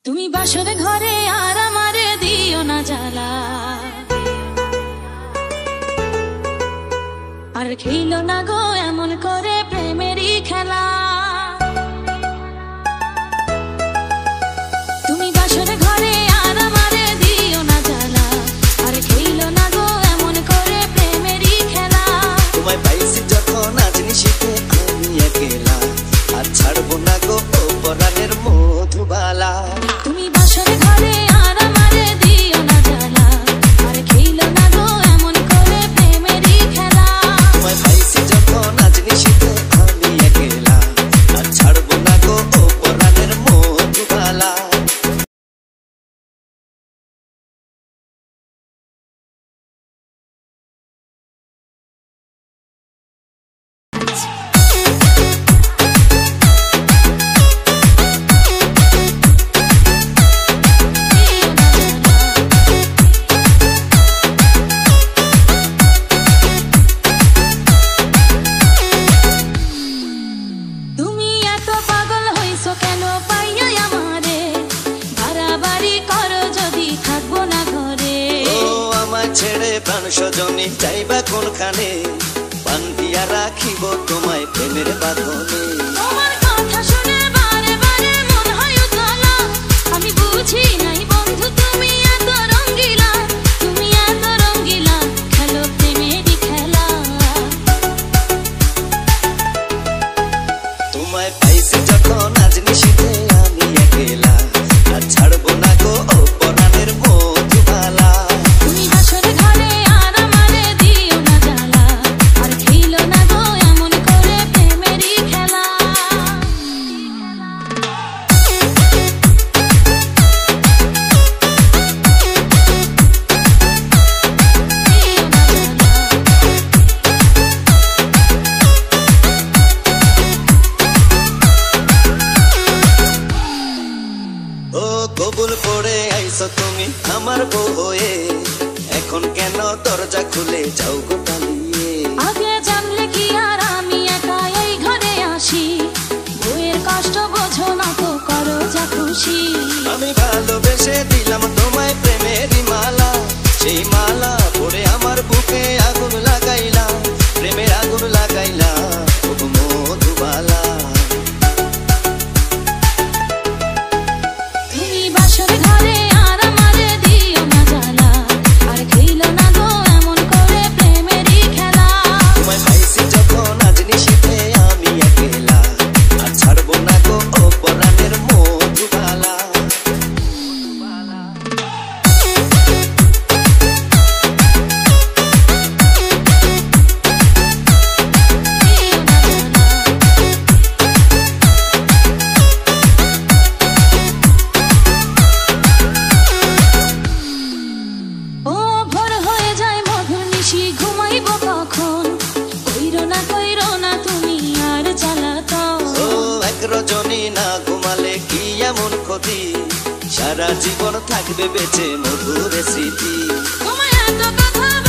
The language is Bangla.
তুমি বাসর ঘরে আর আমারে দিও না জ্বালা, আর খেলো না গো এমন করে প্রেমেরই খেলা। তুমি বাসর ঘরে আর আমারে দিও না জ্বালা, আর খেলো না গো এমন করে প্রেমেরই খেলা। তোমায় পাইছি যখন আজ নিশিতে আমি একেলা, আর ছাড়বো না গো পরাণের মধুবালা। তুমি বাসর ঘরে আর আমারে দিও না জ্বালা, আর খেলো না গো এমন করে প্রেমেরই খেলা। তোমায় পাইছি যখন আজ নিশিতে আমি একেলা, আর ছাড়বো না গো পরাণের মধুবালা। তুমি এত পাগল হইছো কেন পাইয়া আমারে, বাড়াবাড়ি করো যদি থাকবো না ঘরে। ও আমার ছেড়ে প্রাণ স্বজনী যাইবা কোনখানে, বান্ধিয়া রাখিব তোমায় প্রেমের বাঁধনে। তোমার কথা শুনে বারে বারে মন হয় উতলা, আমি বুঝি নাই বন্ধু তুমি এত রঙ্গিলা, তুমি এত রঙ্গিলা, খেলো প্রেমেরই খেলা। তোমায় পাইছি যখন আজ নিশিতে আমি একেলা, আর ছাড়বো না গো পরাণের মধুবালা। তুমি বাসর ঘরে আর আমারে দিও না জ্বালা, আর খেলো না গো এমন করে প্রেমেরই খেলা। ও কবুল পড়ে আইছো তুমি আমার বউ হয়ে, এখন কেন দরজা খুলে যাও গো পালিয়ে। আগে জানলে কি আর আমি একা এই ঘরে আসি, বউয়ের কষ্ট বোঝো না তো করো যা খুশি। আমি ভালোবেসে দিলাম তোমায় প্রেমেরই মালা, সেই মালা পড়ে আমার বুকে আগুন লাগাইলা, প্রেমের আগুন লাগাইলা ও মধুবালা। তুমি বাসর ঘরে আর আমারে দিও না জ্বালা, আর খেলো না গো এমন করে প্রেমেরই খেলা। তোমায় পাইছি যখন আজ নিশিতে আমি একেলা, আর ছাড়বো না গো পরাণের মধুবালা। ও ভোর হয়ে যায় মধুর নিশি, ঘুমাইব কখন, কইরো না তুমি আর জ্বালাতন। ও এক রজনী না ঘুমালে কি এমন ক্ষতি, সারা জীবন থাকবে বেঁচে মধুর স্মৃতি। তোমায় এত কথা